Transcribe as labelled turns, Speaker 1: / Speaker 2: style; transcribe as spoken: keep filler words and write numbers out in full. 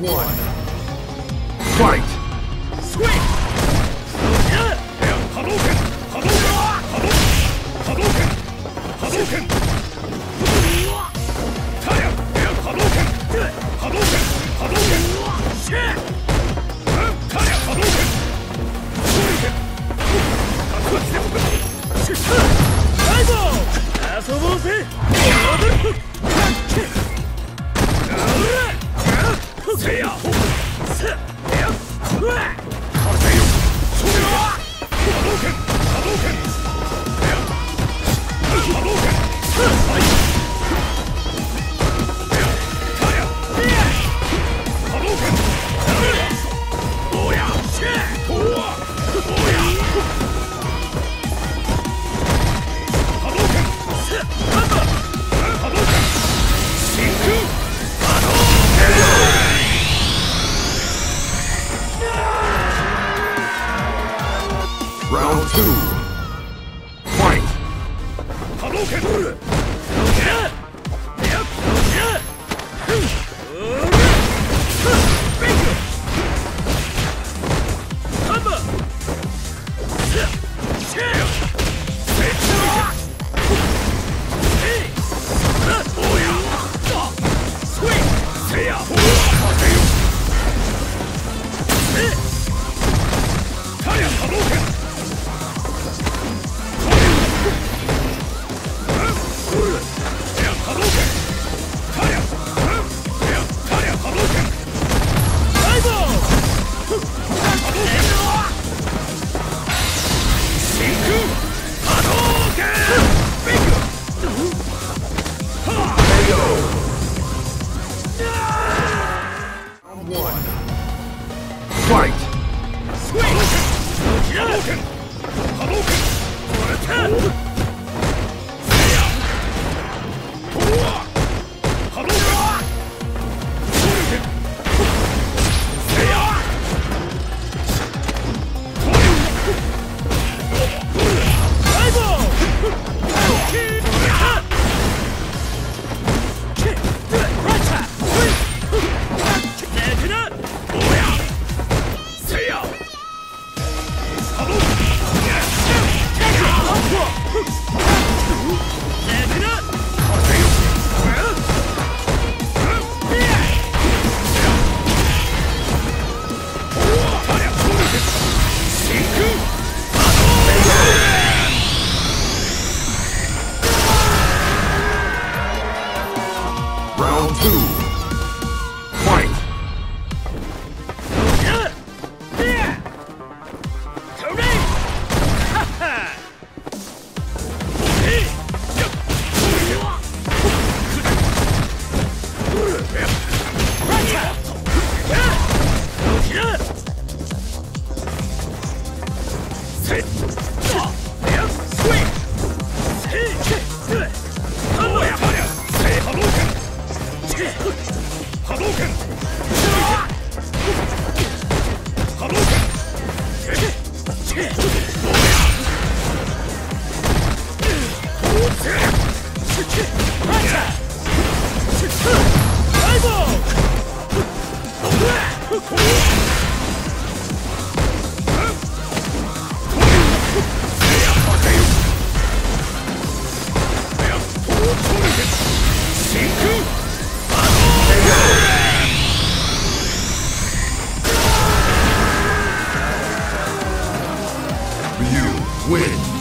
Speaker 1: one. Fight!
Speaker 2: Swing! Hadouken! Hadouken! Hadouken! Hadouken! Taya! Hadouken! Hadouken! Hadouken! Shit! Taya! Hadouken! Shuriken! Aibo! 遊ぼうぜ!せや！せや！風よ！それは！波動拳！波動拳！波動拳！はい！かや！波動拳！おや！おわ！おや！波動拳！ハンバ！波動拳！真空！波動拳！
Speaker 1: Round two. Fight!
Speaker 2: Hadouken!
Speaker 1: Fight!
Speaker 2: Swing! Hadouken! Hadouken! Hadouken! Seiya! Towa! Hadouken! Shuriken! Seiya! Aibo! Racha! Nekuna! Oya! Seiya! Hadouken! Nekuna! Haseyo!
Speaker 1: Round two. Fight!
Speaker 2: Hadouken! Hadouken!
Speaker 1: You win!